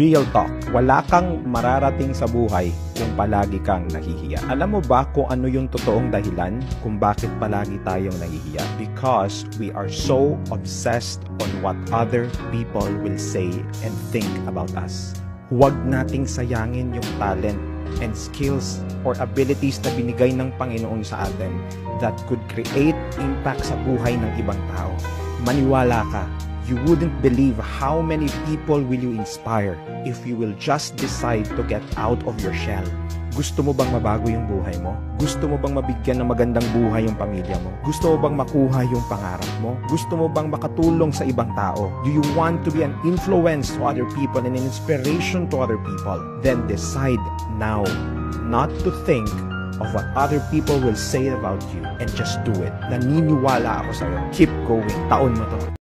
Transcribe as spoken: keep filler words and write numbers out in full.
Real talk, wala kang mararating sa buhay kung palagi kang nahihiya. Alam mo ba kung ano yung totoong dahilan kung bakit palagi tayong nahihiya? Because we are so obsessed on what other people will say and think about us. Huwag nating sayangin yung talent and skills or abilities na binigay ng Panginoon sa atin that could create impact sa buhay ng ibang tao. Maniwala ka, you wouldn't believe how many people will you inspire if you will just decide to get out of your shell. Gusto mo bang mabago yung buhay mo? Gusto mo bang mabigyan ng magandang buhay yung pamilya mo? Gusto mo bang makuha yung pangarap mo? Gusto mo bang makatulong sa ibang tao? Do you want to be an influence to other people and an inspiration to other people? Then decide now not to think of what other people will say about you and just do it. Naniniwala ako sa'yo. Keep going. Taon mo to.